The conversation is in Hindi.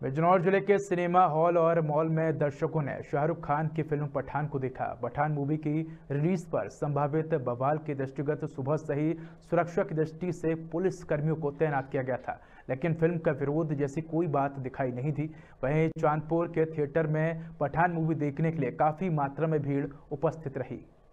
बिजनौर जिले के सिनेमा हॉल और मॉल में दर्शकों ने शाहरुख खान की फिल्म पठान को देखा। पठान मूवी की रिलीज पर संभावित बवाल के दृष्टिगत सुबह से ही सुरक्षा की दृष्टि से पुलिस कर्मियों को तैनात किया गया था, लेकिन फिल्म का विरोध जैसी कोई बात दिखाई नहीं दी। वहीं चांदपुर के थिएटर में पठान मूवी देखने के लिए काफी मात्रा में भीड़ उपस्थित रही।